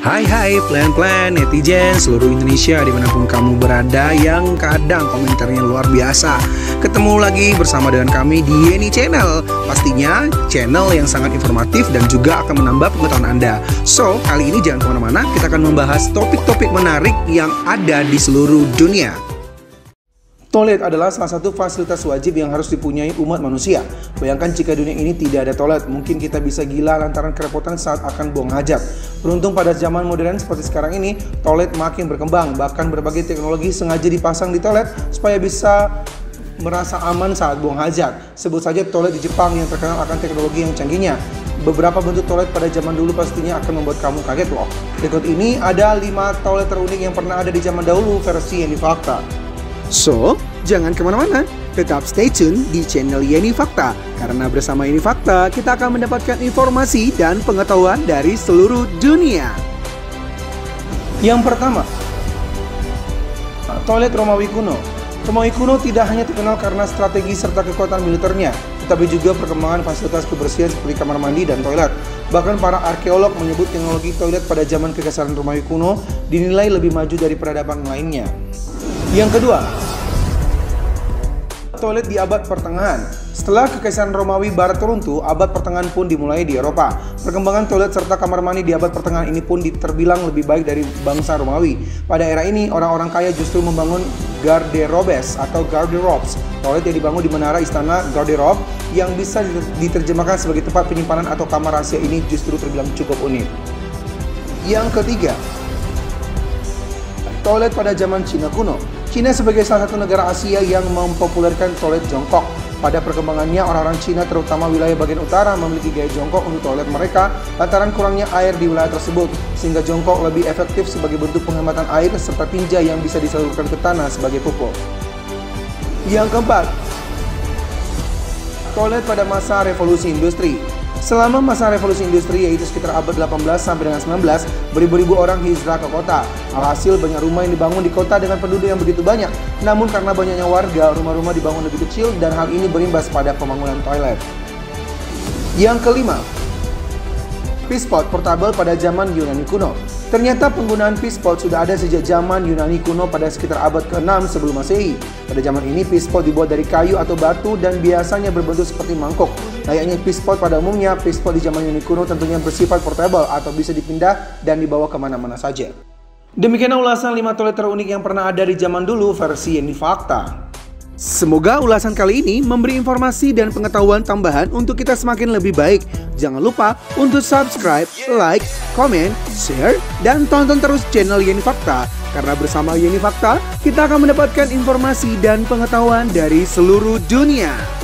Hai plan-plan netizen seluruh Indonesia dimanapun kamu berada yang kadang komentarnya luar biasa. Ketemu lagi bersama dengan kami di Yeni Channel. Pastinya channel yang sangat informatif dan juga akan menambah pengetahuan Anda. So, kali ini jangan kemana-mana, kita akan membahas topik-topik menarik yang ada di seluruh dunia. Toilet adalah salah satu fasilitas wajib yang harus dipunyai umat manusia. Bayangkan jika dunia ini tidak ada toilet, mungkin kita bisa gila lantaran kerepotan saat akan buang hajat. Beruntung pada zaman modern seperti sekarang ini, toilet makin berkembang. Bahkan berbagai teknologi sengaja dipasang di toilet supaya bisa merasa aman saat buang hajat. Sebut saja toilet di Jepang yang terkenal akan teknologi yang canggihnya. Beberapa bentuk toilet pada zaman dulu pastinya akan membuat kamu kaget loh. Berikut ini ada 5 toilet terunik yang pernah ada di zaman dahulu versi Yeni Fakta. So, jangan kemana-mana, tetap stay tune di channel Yeni Fakta. Karena bersama Yeni Fakta, kita akan mendapatkan informasi dan pengetahuan dari seluruh dunia. Yang pertama, toilet Romawi kuno. Romawi kuno tidak hanya terkenal karena strategi serta kekuatan militernya, tetapi juga perkembangan fasilitas kebersihan seperti kamar mandi dan toilet. Bahkan para arkeolog menyebut teknologi toilet pada zaman kekaisaran Romawi kuno dinilai lebih maju dari peradaban lainnya. Yang kedua, toilet di abad pertengahan. Setelah kekaisaran Romawi Barat runtuh, abad pertengahan pun dimulai di Eropa. Perkembangan toilet serta kamar mandi di abad pertengahan ini pun terbilang lebih baik dari bangsa Romawi. Pada era ini, orang-orang kaya justru membangun garderobes atau garderobes, toilet yang dibangun di menara istana garderobe yang bisa diterjemahkan sebagai tempat penyimpanan atau kamar rahasia ini justru terbilang cukup unik. Yang ketiga, toilet pada zaman Cina kuno. Cina sebagai salah satu negara Asia yang mempopulerkan toilet jongkok. Pada perkembangannya, orang-orang Cina terutama wilayah bagian utara memiliki gaya jongkok untuk toilet mereka lantaran kurangnya air di wilayah tersebut, sehingga jongkok lebih efektif sebagai bentuk penghematan air serta tinja yang bisa disalurkan ke tanah sebagai pupuk. Yang keempat, toilet pada masa revolusi industri. Selama masa revolusi industri, yaitu sekitar abad 18 sampai dengan 19, beribu-ribu orang hijrah ke kota. Alhasil banyak rumah yang dibangun di kota dengan penduduk yang begitu banyak. Namun karena banyaknya warga, rumah-rumah dibangun lebih kecil dan hal ini berimbas pada pembangunan toilet. Yang kelima, pispot portable pada zaman Yunani kuno. Ternyata penggunaan pispot sudah ada sejak zaman Yunani kuno pada sekitar abad ke-6 sebelum Masehi. Pada zaman ini pispot dibuat dari kayu atau batu dan biasanya berbentuk seperti mangkok. Layaknya pispot pada umumnya, pispot di zaman Yunani kuno tentunya bersifat portable atau bisa dipindah dan dibawa kemana-mana saja. Demikian ulasan 5 toilet terunik yang pernah ada di zaman dulu versi Yeni Fakta. Semoga ulasan kali ini memberi informasi dan pengetahuan tambahan untuk kita semakin lebih baik. Jangan lupa untuk subscribe, like, komen, share, dan tonton terus channel Yeni Fakta. Karena bersama Yeni Fakta, kita akan mendapatkan informasi dan pengetahuan dari seluruh dunia.